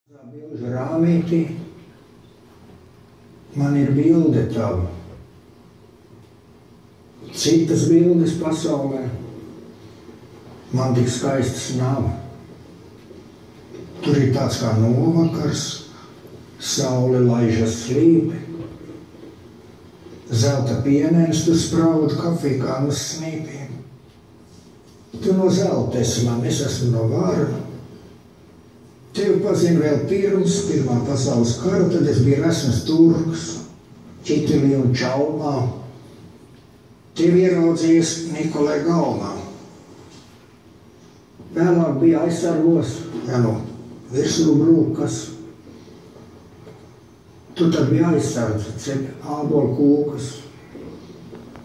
Bilžu rāmītī man ir bilde tava. Citas bildes pasaulē man tik skaistas nav. Tur ir tāds kā novakars, saule laižas slīpi, zelta pienens tu spraud kafiju kā no snīpiem. Tu no zelta esi man, es esmu no vāra. Tevi pazinu vēl pirms Pirmā pasaules kara, tad es biju resns turks, ķitilī un čaumā. Tevi ieraudzījies Nikolai galmā. Vēlāk bija aizsargos, virsū brūkas. Tu tad biji aizsardz, cep ābolu kūkas.